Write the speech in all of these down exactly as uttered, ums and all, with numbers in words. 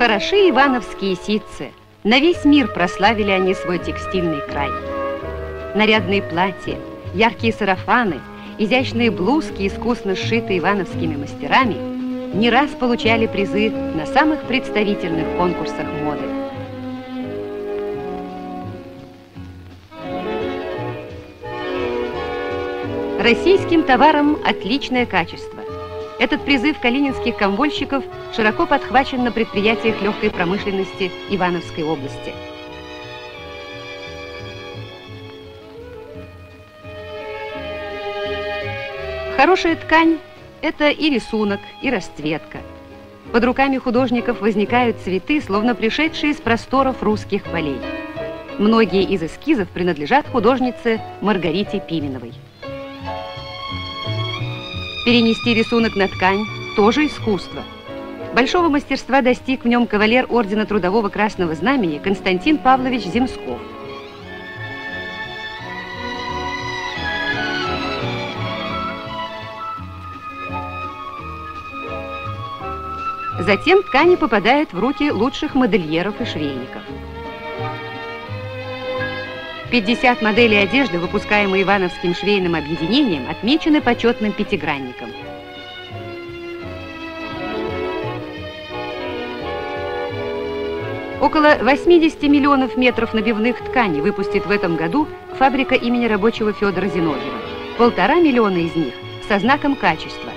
Хороши ивановские ситцы. На весь мир прославили они свой текстильный край. Нарядные платья, яркие сарафаны, изящные блузки, искусно сшитые ивановскими мастерами, не раз получали призы на самых представительных конкурсах моды. Российским товарам отличное качество. Этот призыв калининских комвольщиков широко подхвачен на предприятиях легкой промышленности Ивановской области. Хорошая ткань – это и рисунок, и расцветка. Под руками художников возникают цветы, словно пришедшие с просторов русских полей. Многие из эскизов принадлежат художнице Маргарите Пименовой. Перенести рисунок на ткань – тоже искусство. Большого мастерства достиг в нем кавалер ордена Трудового Красного Знамени Константин Павлович Земсков. Затем ткани попадают в руки лучших модельеров и швейников. пятьдесят моделей одежды, выпускаемые Ивановским швейным объединением, отмечены почетным пятигранником. Около восьмидесяти миллионов метров набивных тканей выпустит в этом году фабрика имени рабочего Федора Зиновьева. Полтора миллиона из них со знаком качества.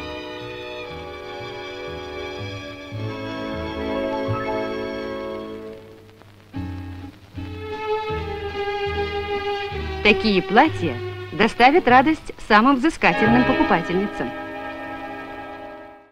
Такие платья доставят радость самым взыскательным покупательницам.